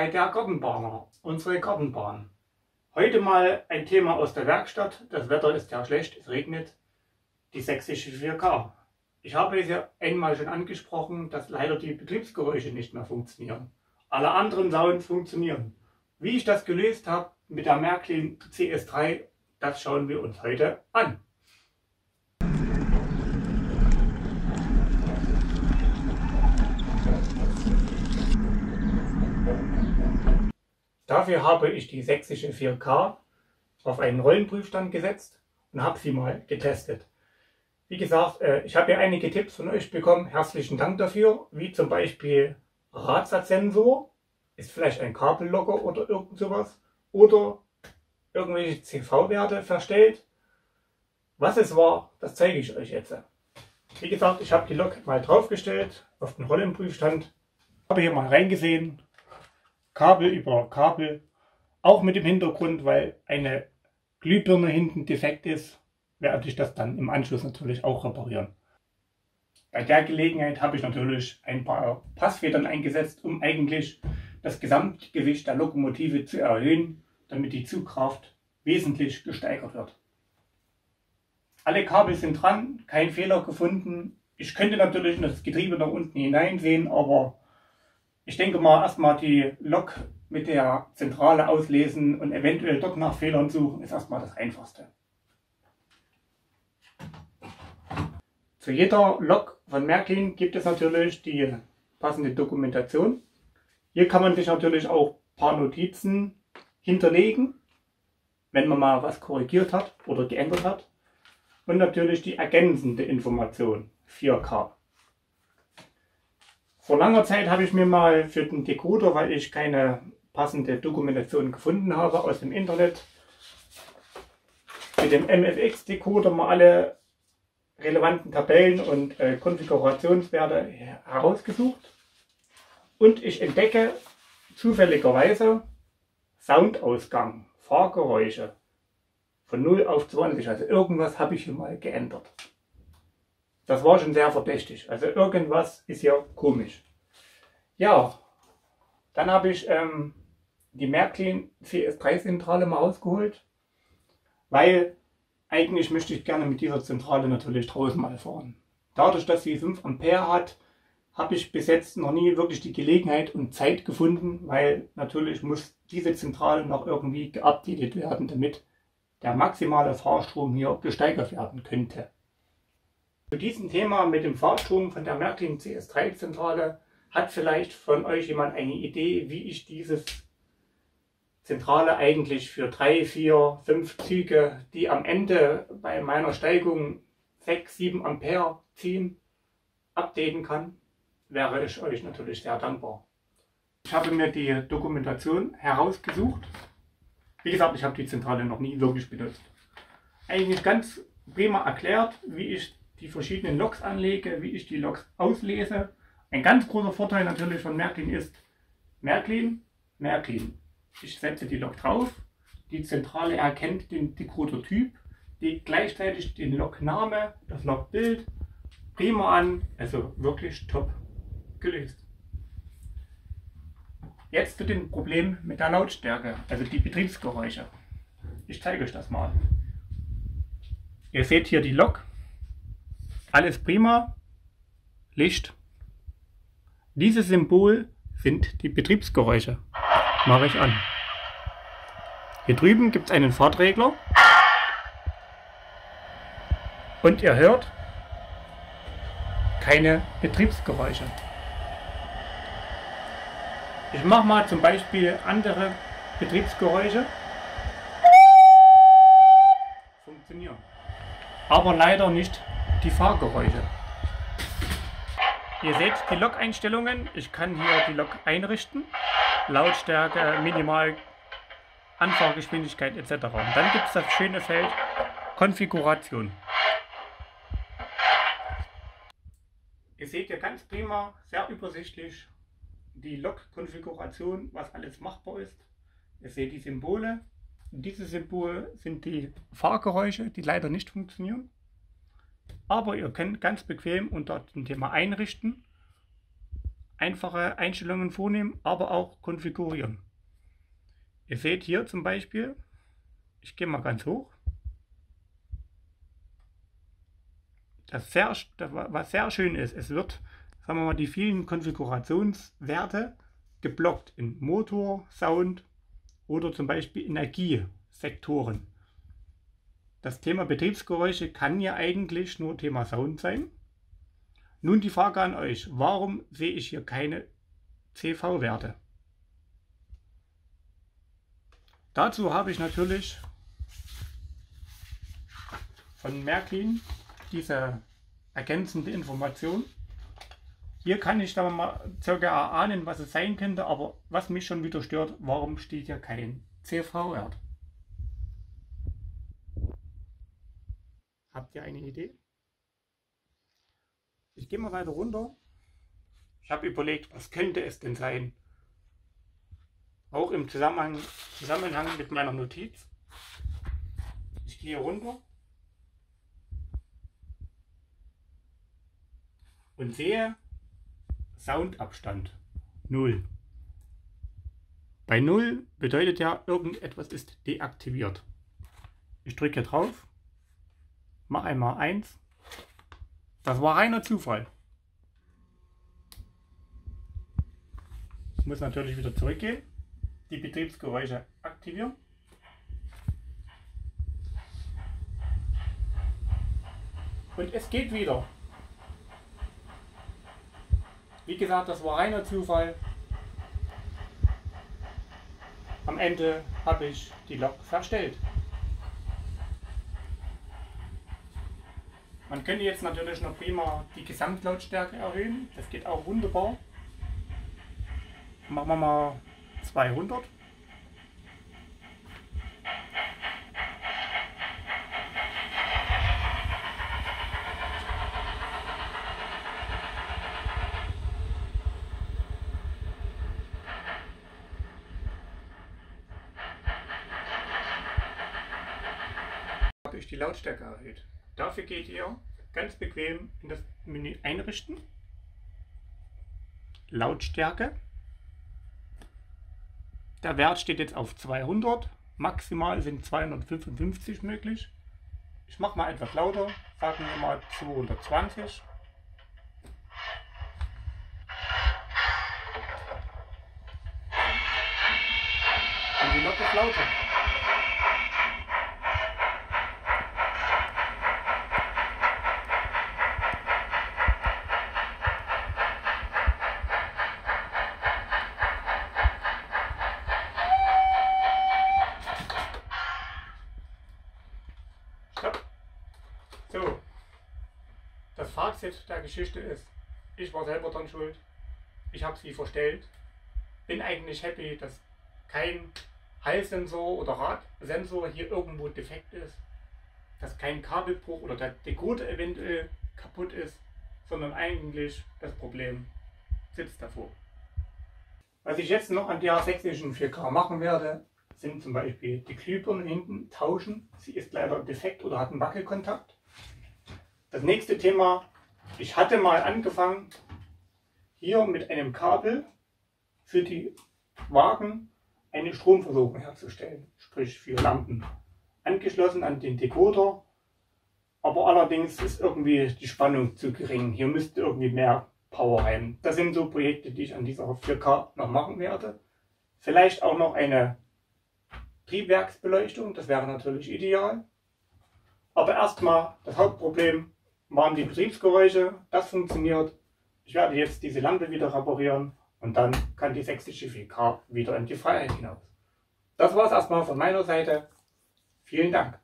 bei der Gartenbahner, unsere Gartenbahn. Heute mal ein Thema aus der Werkstatt. Das Wetter ist ja schlecht, es regnet. Die sächsische 4K. Ich habe es ja einmal schon angesprochen, dass leider die Betriebsgeräusche nicht mehr funktionieren. Alle anderen Sounds funktionieren. Wie ich das gelöst habe mit der Märklin CS3, das schauen wir uns heute an. Dafür habe ich die sächsische 4K auf einen Rollenprüfstand gesetzt und habe sie mal getestet. Wie gesagt, ich habe ja einige Tipps von euch bekommen. Herzlichen Dank dafür, wie zum Beispiel Radsatzsensor, ist vielleicht ein Kabellocker oder irgend sowas, oder irgendwelche CV-Werte verstellt. Was es war, das zeige ich euch jetzt. Wie gesagt, ich habe die Lok mal draufgestellt auf den Rollenprüfstand, habe hier mal reingesehen, Kabel über Kabel, auch mit dem Hintergrund, weil eine Glühbirne hinten defekt ist, werde ich das dann im Anschluss natürlich auch reparieren. Bei der Gelegenheit habe ich natürlich ein paar Passfedern eingesetzt, um eigentlich das Gesamtgewicht der Lokomotive zu erhöhen, damit die Zugkraft wesentlich gesteigert wird. Alle Kabel sind dran, kein Fehler gefunden. Ich könnte natürlich in das Getriebe nach unten hineinsehen, aber ich denke mal erstmal die Lok mit der Zentrale auslesen und eventuell dort nach Fehlern suchen, ist erstmal das Einfachste. Zu jeder Lok von Märklin gibt es natürlich die passende Dokumentation. Hier kann man sich natürlich auch ein paar Notizen hinterlegen, wenn man mal was korrigiert hat oder geändert hat. Und natürlich die ergänzende Information 4K. Vor langer Zeit habe ich mir mal für den Decoder, weil ich keine passende Dokumentation gefunden habe aus dem Internet, mit dem MFX-Decoder mal alle relevanten Tabellen und Konfigurationswerte herausgesucht. Und ich entdecke zufälligerweise Soundausgang, Fahrgeräusche von 0 auf 20. Also irgendwas habe ich hier mal geändert. Das war schon sehr verdächtig. Also irgendwas ist hier komisch. Ja, dann habe ich die Märklin CS3-Zentrale mal rausgeholt, weil eigentlich möchte ich gerne mit dieser Zentrale natürlich draußen mal fahren. Dadurch, dass sie 5 Ampere hat, habe ich bis jetzt noch nie wirklich die Gelegenheit und Zeit gefunden, weil natürlich muss diese Zentrale noch irgendwie geupdatet werden, damit der maximale Fahrstrom hier gesteigert werden könnte. Zu diesem Thema mit dem Fahrstrom von der Märklin CS3-Zentrale hat vielleicht von euch jemand eine Idee, wie ich dieses Zentrale eigentlich für 3, 4, 5 Züge, die am Ende bei meiner Steigung 6, 7 Ampere ziehen, updaten kann, wäre ich euch natürlich sehr dankbar. Ich habe mir die Dokumentation herausgesucht. Wie gesagt, ich habe die Zentrale noch nie wirklich benutzt. Eigentlich ganz prima erklärt, wie ich die verschiedenen Loks anlege, wie ich die Loks auslese. Ein ganz großer Vorteil natürlich von Märklin ist Märklin. Ich setze die Lok drauf, die Zentrale erkennt den Decoder-Typ, legt gleichzeitig den Lokname, das Lokbild prima an, also wirklich top gelöst. Jetzt zu dem Problem mit der Lautstärke, also die Betriebsgeräusche. Ich zeige euch das mal. Ihr seht hier die Lok, alles prima, Licht. Dieses Symbol sind die Betriebsgeräusche. Mache ich an. Hier drüben gibt es einen Fahrtregler und ihr hört keine Betriebsgeräusche. Ich mache mal zum Beispiel andere Betriebsgeräusche. Funktionieren. Aber leider nicht die Fahrgeräusche. Ihr seht die Lok-Einstellungen. Ich kann hier die Lok einrichten. Lautstärke, Minimal, Anfahrgeschwindigkeit etc. Und dann gibt es das schöne Feld Konfiguration. Ihr seht hier ganz prima, sehr übersichtlich die Lok-Konfiguration, was alles machbar ist. Ihr seht die Symbole. Diese Symbole sind die Fahrgeräusche, die leider nicht funktionieren. Aber ihr könnt ganz bequem unter dem Thema Einrichten einfache Einstellungen vornehmen, aber auch konfigurieren. Ihr seht hier zum Beispiel, ich gehe mal ganz hoch, was sehr schön ist, es wird, sagen wir mal, die vielen Konfigurationswerte geblockt in Motor, Sound oder zum Beispiel Energiesektoren. Das Thema Betriebsgeräusche kann ja eigentlich nur Thema Sound sein. Nun die Frage an euch, warum sehe ich hier keine CV-Werte? Dazu habe ich natürlich von Märklin diese ergänzende Information. Hier kann ich dann mal circa erahnen, was es sein könnte, aber was mich schon wieder stört, warum steht hier kein CV-Wert? Habt ihr eine Idee? Ich gehe mal weiter runter. Ich habe überlegt, was könnte es denn sein? Auch im Zusammenhang mit meiner Notiz. Ich gehe runter und sehe Soundabstand 0. Bei 0 bedeutet ja, irgendetwas ist deaktiviert. Ich drücke drauf, mache einmal 1. Das war reiner Zufall. Ich muss natürlich wieder zurückgehen, die Betriebsgeräusche aktivieren. Und es geht wieder. Wie gesagt, das war reiner Zufall. Am Ende habe ich die Lok verstellt. Man könnte jetzt natürlich noch prima die Gesamtlautstärke erhöhen. Das geht auch wunderbar. Machen wir mal 200. Habe ich die Lautstärke erhöht. Dafür geht ihr ganz bequem in das Menü Einrichten, Lautstärke. Der Wert steht jetzt auf 200, maximal sind 255 möglich. Ich mache mal etwas lauter, sagen wir mal 220. Und die Lok ist lauter. So, das Fazit der Geschichte ist, ich war selber dran schuld, ich habe sie verstellt, bin eigentlich happy, dass kein Hallsensor oder Radsensor hier irgendwo defekt ist, dass kein Kabelbruch oder der Decoder eventuell kaputt ist, sondern eigentlich das Problem sitzt davor. Was ich jetzt noch an der sächsischen 4K machen werde, sind zum Beispiel die Glühbirne hinten tauschen. Sie ist leider defekt oder hat einen Wackelkontakt. Das nächste Thema, ich hatte mal angefangen, hier mit einem Kabel für die Wagen eine Stromversorgung herzustellen, sprich für Lampen. Angeschlossen an den Decoder, aber allerdings ist irgendwie die Spannung zu gering. Hier müsste irgendwie mehr Power rein. Das sind so Projekte, die ich an dieser 4K noch machen werde. Vielleicht auch noch eine Triebwerksbeleuchtung, das wäre natürlich ideal. Aber erstmal das Hauptproblem waren die Betriebsgeräusche, das funktioniert. Ich werde jetzt diese Lampe wieder reparieren und dann kann die sächsische 4K wieder in die Freiheit hinaus. Das war es erstmal von meiner Seite. Vielen Dank.